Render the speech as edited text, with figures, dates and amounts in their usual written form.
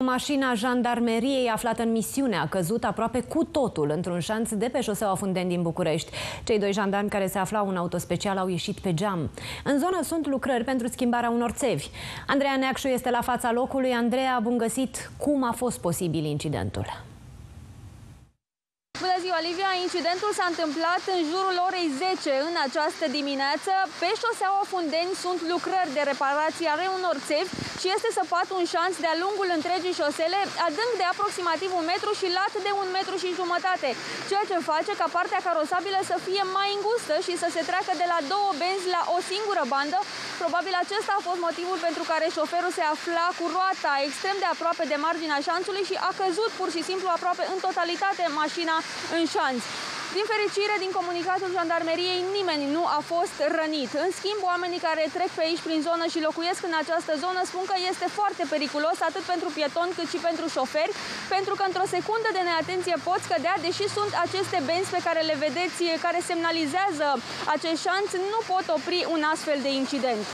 Mașina jandarmeriei aflată în misiune a căzut aproape cu totul într-un șanț de pe șoseaua Fundeni din București. Cei doi jandarmi care se aflau în auto special au ieșit pe geam. În zonă sunt lucrări pentru schimbarea unor țevi. Andreea Neacșu este la fața locului. Andreea, bun găsit! Cum a fost posibil incidentul? Bună ziua, Livia! Incidentul s-a întâmplat în jurul orei 10 în această dimineață. Pe șoseaua Fundeni sunt lucrări de reparație ale unor țevi și este săpat un șanț de-a lungul întregii șosele, adânc de aproximativ 1 metru și lat de 1,5 metru, ceea ce face ca partea carosabilă să fie mai îngustă și să se treacă de la 2 benzi la o singură bandă. Probabil acesta a fost motivul pentru care șoferul se afla cu roata extrem de aproape de marginea șanțului și a căzut pur și simplu aproape în totalitate mașina în șanț. Din fericire, din comunicatul jandarmeriei, nimeni nu a fost rănit. În schimb, oamenii care trec pe aici prin zonă și locuiesc în această zonă spun că este foarte periculos atât pentru pietoni cât și pentru șoferi, pentru că într-o secundă de neatenție poți cădea, deși sunt aceste benzi pe care le vedeți, care semnalizează acest șanț, nu pot opri un astfel de incident.